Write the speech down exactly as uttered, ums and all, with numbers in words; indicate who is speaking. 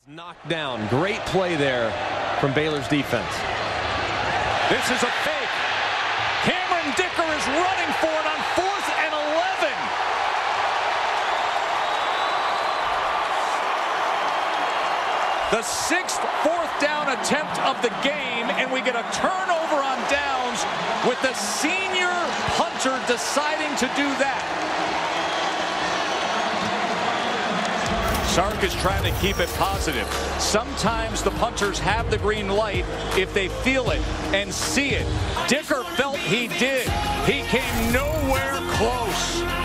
Speaker 1: Knocked down. Great play there from Baylor's defense.
Speaker 2: This is a fake. Cameron Dicker is running for it on fourth and eleven. The sixth fourth down attempt of the game, and we get a turnover on downs with the senior punter deciding to do that. Sark is trying to keep it positive. Sometimes the punters have the green light if they feel it and see it. Dicker felt he did. He came nowhere close.